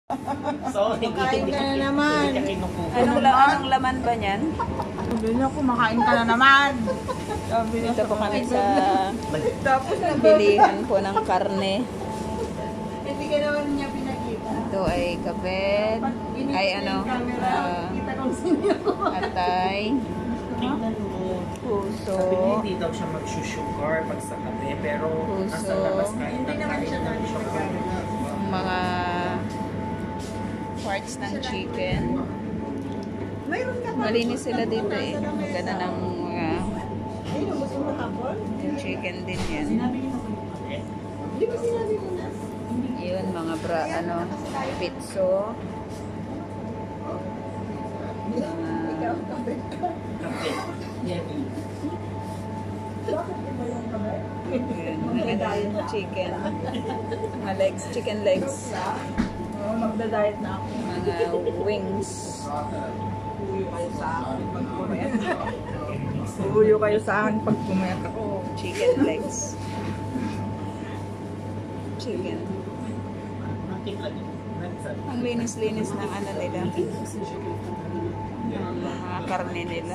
Sorry. Kain ka na naman. Anong laman ba niyan? Sabi niya, kumakain ka na naman. Sabi niya, Dito po kami sa tapos bilihan po ng karne. hindi ka naman niya pinakita. Ito ay kabed, ay ano, Kita kong sinyo. atay, Tingnan mo. puso, Sabi niya hindi daw siya mag-sugar pag sa kape, pero Puso. nasa labas kain Hindi naman siya ng sugar. mga parts ng chicken. Mayroon ka pa. Malinis sila dito eh. Maganda ng mga Ayun, gusto mo kapon? yung chicken din yan. Sinabi niyo na kung kape? Di ba sinabi mo na? Yun, mga pizzo. Ikaw, kape ka. Kape. Yummy. Bakit iba yung kape? Yun, maganda yung chicken. Mga legs, chicken legs. Oo, magda-diet na ako. Mga wings. Uyo kayo sa akin pag pumayat. Uyo kayo sa akin pag pumayat ako. Chicken legs. Chicken. Ang linis-linis ng ano nila. Ang mga karne nila.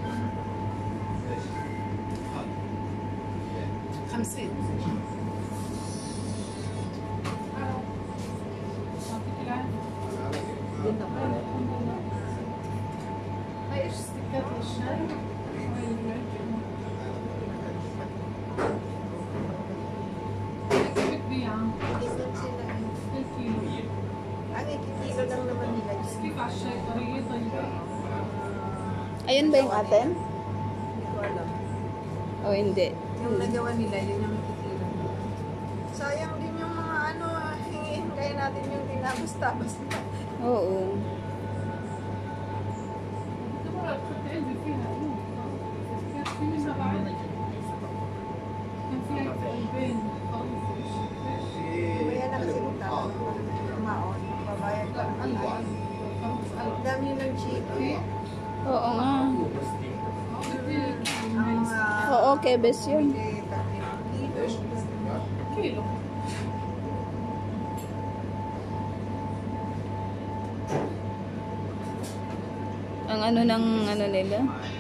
Kamsin. Ayun ba yung atin? Hindi ko alam. O hindi? Yung nagawa nila, yun yung nakikita. Sayang din yung mga ano, hingiin kaya natin yung tinabas-tabas. Oo. Kaya na kasi magtatanong kumaon, babayad ka. Ang dami ng chicken. Oo nga. Ang Oo, kebes yun. kilo. Ang ano ng ano nila.